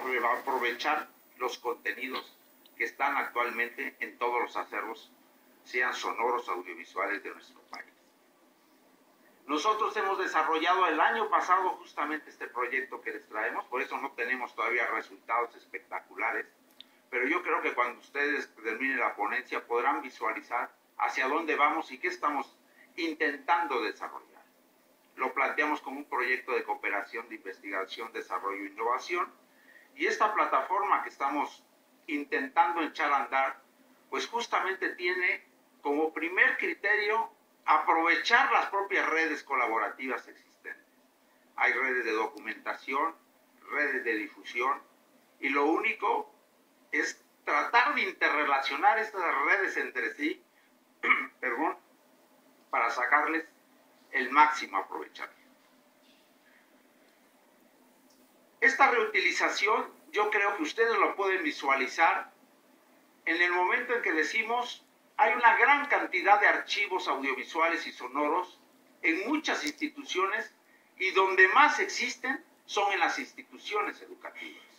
aprovechar los contenidos que están actualmente en todos los acervos, sean sonoros, audiovisuales de nuestro país. Nosotros hemos desarrollado el año pasado justamente este proyecto que les traemos, por eso no tenemos todavía resultados espectaculares, pero yo creo que cuando ustedes terminen la ponencia podrán visualizar hacia dónde vamos y qué estamos intentando desarrollar. Lo planteamos como un proyecto de cooperación, de investigación, desarrollo e innovación, y esta plataforma que estamos intentando echar a andar, pues justamente tiene como primer criterio aprovechar las propias redes colaborativas existentes. Hay redes de documentación, redes de difusión, y lo único es tratar de interrelacionar estas redes entre sí, perdón, para sacarles el máximo aprovechamiento. Esta reutilización, yo creo que ustedes lo pueden visualizar en el momento en que decimos hay una gran cantidad de archivos audiovisuales y sonoros en muchas instituciones, y donde más existen son en las instituciones educativas.